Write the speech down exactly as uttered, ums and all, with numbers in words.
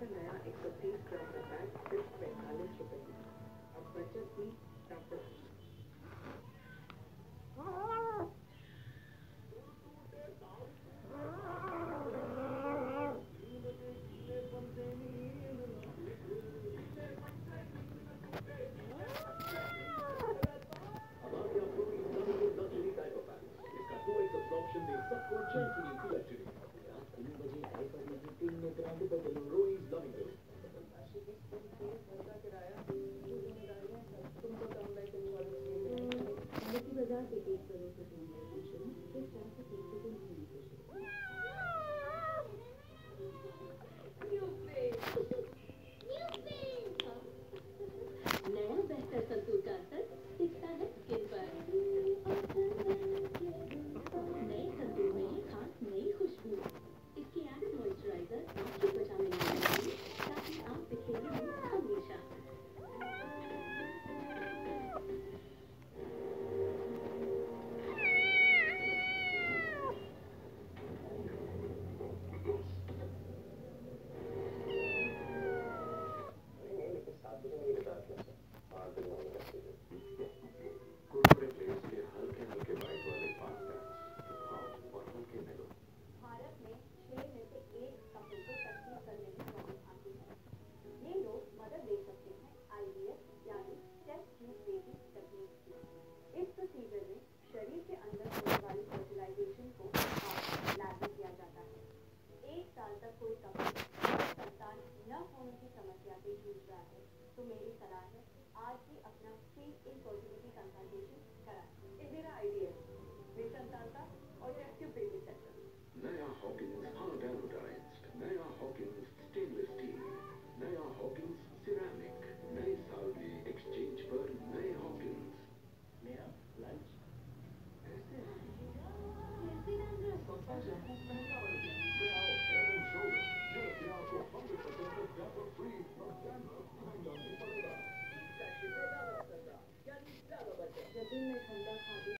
का नया एक सौ तीस ग्राम का बैग सिर्फ पैंतालीस रुपए में। अब बचत भी ताकत भी। तो मेरी सलाह है आज ही अपना फ्री इनफर्टिलिटी कंसल्टेशन